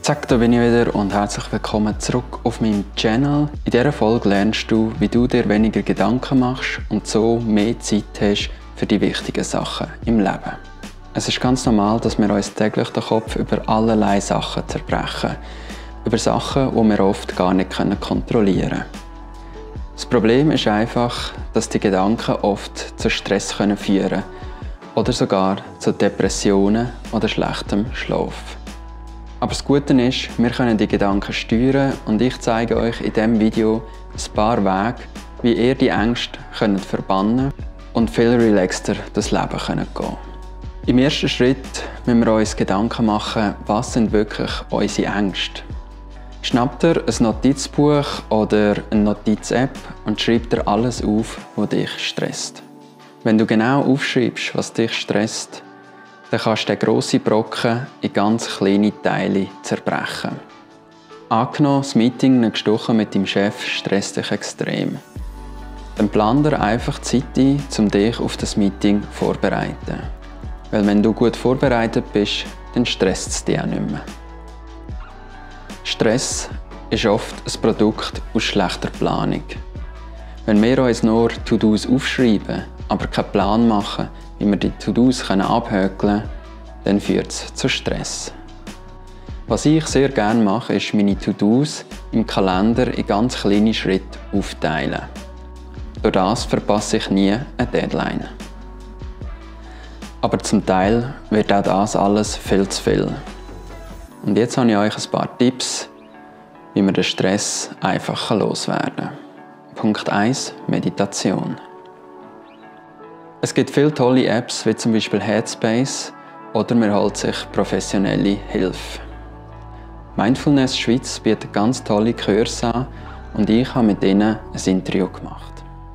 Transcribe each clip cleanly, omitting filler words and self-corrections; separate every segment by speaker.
Speaker 1: Zack, da bin ich wieder und herzlich willkommen zurück auf meinem Channel. In dieser Folge lernst du, wie du dir weniger Gedanken machst und so mehr Zeit hast für die wichtigen Sachen im Leben. Es ist ganz normal, dass wir uns täglich den Kopf über allerlei Sachen zerbrechen. Über Sachen, die wir oft gar nicht kontrollieren können. Das Problem ist einfach, dass die Gedanken oft zu Stress führen können oder sogar zu Depressionen oder schlechtem Schlaf. Aber das Gute ist, wir können die Gedanken steuern und ich zeige euch in diesem Video ein paar Wege, wie ihr die Ängste verbannen könnt und viel relaxter das Leben gehen könnt. Im ersten Schritt müssen wir uns Gedanken machen, was sind wirklich unsere Ängste. Schnappt dir ein Notizbuch oder eine Notiz-App und schreib dir alles auf, was dich stresst. Wenn du genau aufschreibst, was dich stresst, dann kannst du den grossen Brocken in ganz kleine Teile zerbrechen. Angenommen, das Meeting nächste Woche mit deinem Chef stresst dich extrem. Dann plan dir einfach Zeit ein, um dich auf das Meeting vorzubereiten. Weil wenn du gut vorbereitet bist, dann stresst es dich auch nicht mehr. Stress ist oft ein Produkt aus schlechter Planung. Wenn wir uns nur To-Dos aufschreiben, aber keinen Plan machen, wie wir die To-Dos abhökeln können, dann führt es zu Stress. Was ich sehr gerne mache, ist meine To-Dos im Kalender in ganz kleine Schritte aufteilen. Durch das verpasse ich nie eine Deadline. Aber zum Teil wird auch das alles viel zu viel. Und jetzt habe ich euch ein paar Tipps, wie man den Stress einfach loswerden kann. Punkt 1: Meditation. Es gibt viele tolle Apps, wie zum Beispiel Headspace, oder man holt sich professionelle Hilfe. Mindfulness Schweiz bietet ganz tolle Kurse an und ich habe mit ihnen ein Interview gemacht.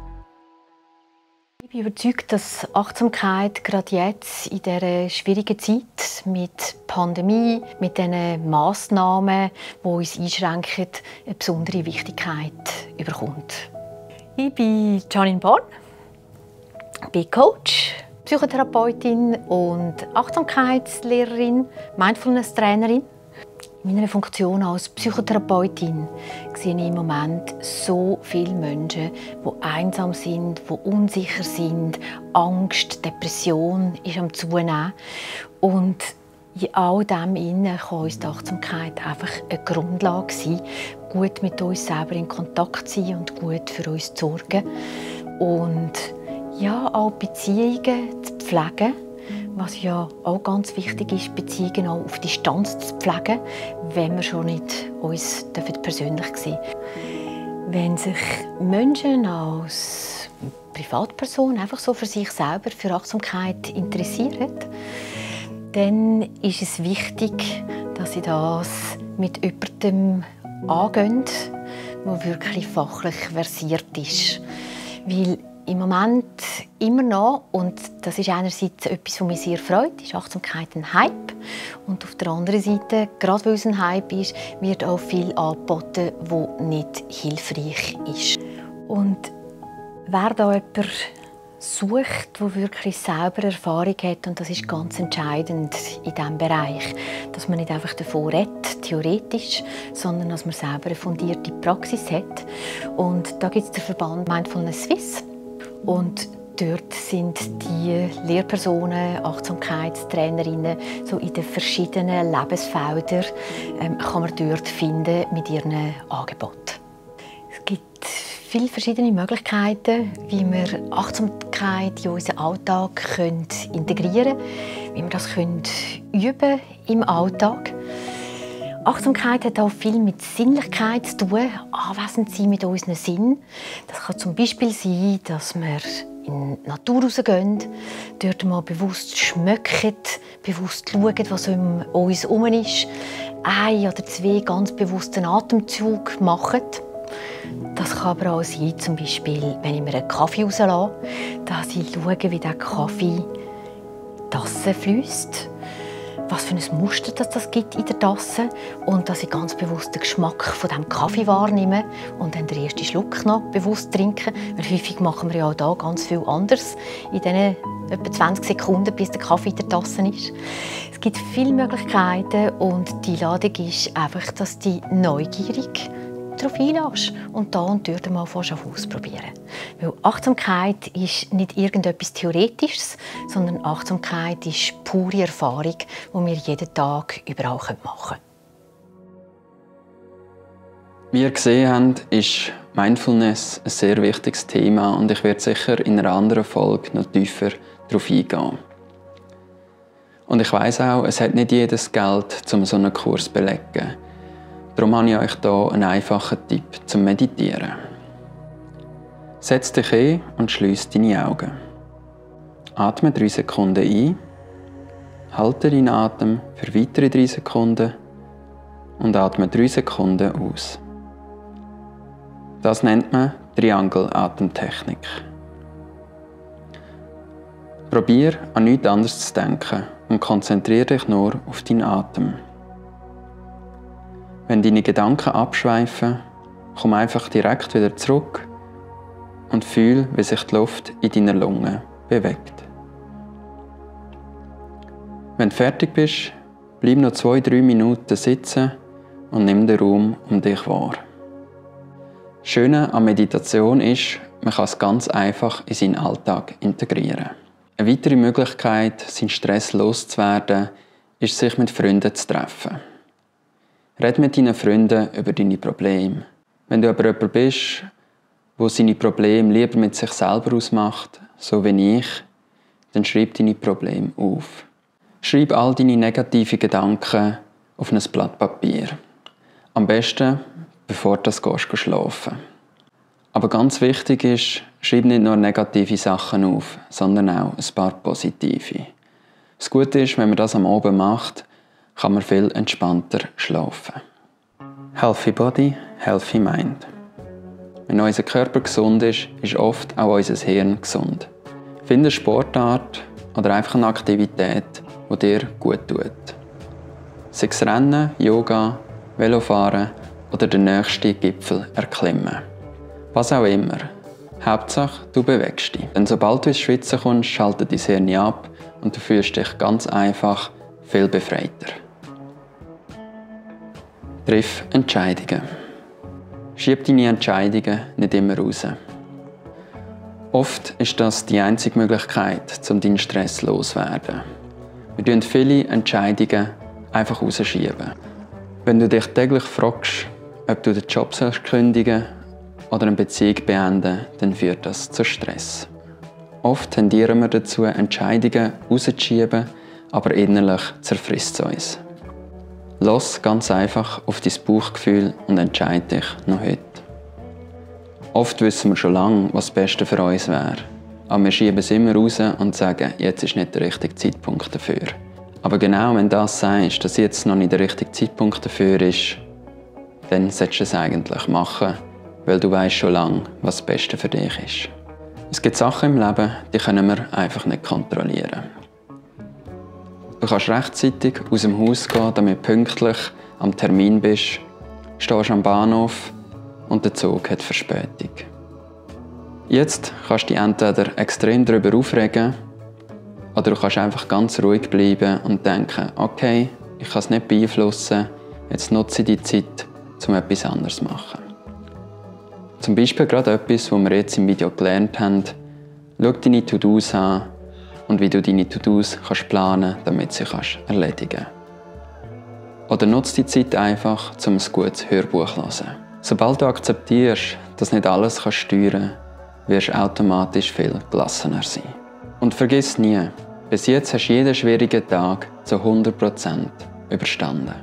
Speaker 2: Ich bin überzeugt, dass Achtsamkeit gerade jetzt in dieser schwierigen Zeit mit Pandemie, mit diesen Massnahmen, die uns einschränken, eine besondere Wichtigkeit bekommt. Ich bin Janine Born. Ich bin Coach, Psychotherapeutin und Achtsamkeitslehrerin, Mindfulness-Trainerin. In meiner Funktion als Psychotherapeutin sehe ich im Moment so viele Menschen, die einsam sind, die unsicher sind. Angst, Depression ist am Zunehmen. Und in all dem kann uns die Achtsamkeit einfach eine Grundlage sein, gut mit uns selber in Kontakt zu sein und gut für uns zu sorgen. Und ja, auch Beziehungen zu pflegen, was ja auch ganz wichtig ist, Beziehungen auch auf Distanz zu pflegen, wenn wir schon nicht uns persönlich sehen dürfen. Wenn sich Menschen als Privatperson einfach so für sich selber für Achtsamkeit interessieren, dann ist es wichtig, dass sie das mit jemandem angehen, der wirklich fachlich versiert ist. Weil im Moment immer noch, und das ist einerseits etwas, was mich sehr freut, ist Achtsamkeit ein Hype. Und auf der anderen Seite, gerade weil es ein Hype ist, wird auch viel angeboten, was nicht hilfreich ist. Und wer da jemanden sucht, der wirklich selber Erfahrung hat, und das ist ganz entscheidend in diesem Bereich, dass man nicht einfach davon redet, theoretisch, sondern dass man selber eine fundierte Praxis hat. Und da gibt es den Verband Mindfulness Swiss. Und dort sind die Lehrpersonen, Achtsamkeitstrainerinnen, so in den verschiedenen Lebensfeldern kann man dort finden mit ihren Angeboten. Es gibt viele verschiedene Möglichkeiten, wie wir Achtsamkeit in unseren Alltag integrieren können, wie wir das üben im Alltag. Achtsamkeit hat auch viel mit Sinnlichkeit zu tun, anwesend sein mit unseren Sinnen. Das kann zum Beispiel sein, dass wir in die Natur rausgehen, dort mal bewusst schmecken, bewusst schauen, was um uns herum ist, 1 oder 2 ganz bewussten Atemzüge machen. Das kann aber auch sein, zum Beispiel, wenn ich mir einen Kaffee rauslasse, dass ich schaue, wie der Kaffee in die Tasse fliesst. was für ein Muster das gibt in der Tasse und dass ich ganz bewusst den Geschmack von dem Kaffee wahrnehme und dann den ersten Schluck noch bewusst trinke. Weil häufig machen wir ja auch da ganz viel anders in diesen etwa 20 Sekunden, bis der Kaffee in der Tasse ist. Es gibt viele Möglichkeiten und die Einladung ist einfach, dass die neugierig darauf einlässt und da und dort mal ausprobieren. Weil Achtsamkeit ist nicht irgendetwas Theoretisches, sondern Achtsamkeit ist pure Erfahrung, die wir jeden Tag überall machen können.
Speaker 1: Wie ihr gesehen habt, ist Mindfulness ein sehr wichtiges Thema und ich werde sicher in einer anderen Folge noch tiefer darauf eingehen. Und ich weiss auch, es hat nicht jedes Geld, um so einen Kurs zu belegen. Darum habe ich euch hier einen einfachen Tipp zum Meditieren. Setz dich hin und schliess deine Augen. Atme 3 Sekunden ein, halte deinen Atem für weitere 3 Sekunden und atme 3 Sekunden aus. Das nennt man Triangel-Atemtechnik. Probier an nichts anderes zu denken und konzentriere dich nur auf deinen Atem. Wenn deine Gedanken abschweifen, komm einfach direkt wieder zurück und fühl, wie sich die Luft in deiner Lunge bewegt. Wenn du fertig bist, bleib noch 2-3 Minuten sitzen und nimm den Raum um dich wahr. Das Schöne an Meditation ist, man kann es ganz einfach in seinen Alltag integrieren. Eine weitere Möglichkeit, seinen Stress loszuwerden, ist, sich mit Freunden zu treffen. Red mit deinen Freunden über deine Probleme. Wenn du aber jemand bist, der seine Probleme lieber mit sich selber ausmacht, so wie ich, dann schreib deine Probleme auf. Schreib all deine negativen Gedanken auf ein Blatt Papier. Am besten, bevor du schlafen gehst. Aber ganz wichtig ist, schreib nicht nur negative Sachen auf, sondern auch ein paar positive. Das Gute ist, wenn man das am Abend macht, kann man viel entspannter schlafen. Healthy Body, Healthy Mind. Wenn unser Körper gesund ist, ist oft auch unser Hirn gesund. Finde eine Sportart oder einfach eine Aktivität, die dir gut tut. Sei es Rennen, Yoga, Velofahren oder den nächsten Gipfel erklimmen. Was auch immer. Hauptsache, du bewegst dich. Denn sobald du ins Schwitzen kommst, schaltet dein Hirn ab und du fühlst dich ganz einfach viel befreiter. Triff Entscheidungen. Schieb deine Entscheidungen nicht immer raus. Oft ist das die einzige Möglichkeit, um deinen Stress loszuwerden. Wir tun viele Entscheidungen einfach rausschieben. Wenn du dich täglich fragst, ob du den Job kündigen oder eine Beziehung beenden, dann führt das zu Stress. Oft tendieren wir dazu, Entscheidungen rauszuschieben, aber innerlich zerfrisst es uns. Lass ganz einfach auf dein Bauchgefühl und entscheide dich noch heute. Oft wissen wir schon lange, was das Beste für uns wäre. Aber wir schieben es immer raus und sagen, jetzt ist nicht der richtige Zeitpunkt dafür. Aber genau wenn du das sagst, dass jetzt noch nicht der richtige Zeitpunkt dafür ist, dann solltest du es eigentlich machen, weil du weißt schon lange, was das Beste für dich ist. Es gibt Sachen im Leben, die können wir einfach nicht kontrollieren. Du kannst rechtzeitig aus dem Haus gehen, damit du pünktlich am Termin bist, stehst am Bahnhof und der Zug hat Verspätung. Jetzt kannst du dich entweder extrem darüber aufregen oder du kannst einfach ganz ruhig bleiben und denken, okay, ich kann es nicht beeinflussen, jetzt nutze ich die Zeit, um etwas anderes zu machen. Zum Beispiel gerade etwas, was wir jetzt im Video gelernt haben. Schau deine To-Dos an und wie du deine To-Dos planen kannst, damit sie erledigen kannst. Oder nutze die Zeit einfach, um ein gutes Hörbuch zu hören. Sobald du akzeptierst, dass nicht alles steuern kannst, wirst du automatisch viel gelassener sein. Und vergiss nie, bis jetzt hast du jeden schwierigen Tag zu 100% überstanden.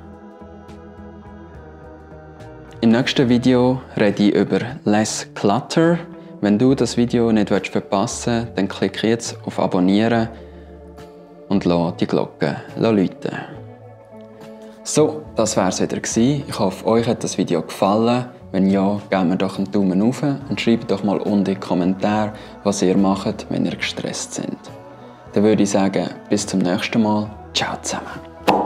Speaker 1: Im nächsten Video rede ich über Less Clutter. Wenn du das Video nicht verpassen willst, dann klicke jetzt auf Abonnieren und lass die Glocke läuten. So, das war es wieder. Ich hoffe, euch hat das Video gefallen. Wenn ja, gebt mir doch einen Daumen hoch und schreibt doch mal unten in die Kommentare, was ihr macht, wenn ihr gestresst seid. Dann würde ich sagen, bis zum nächsten Mal. Ciao zusammen.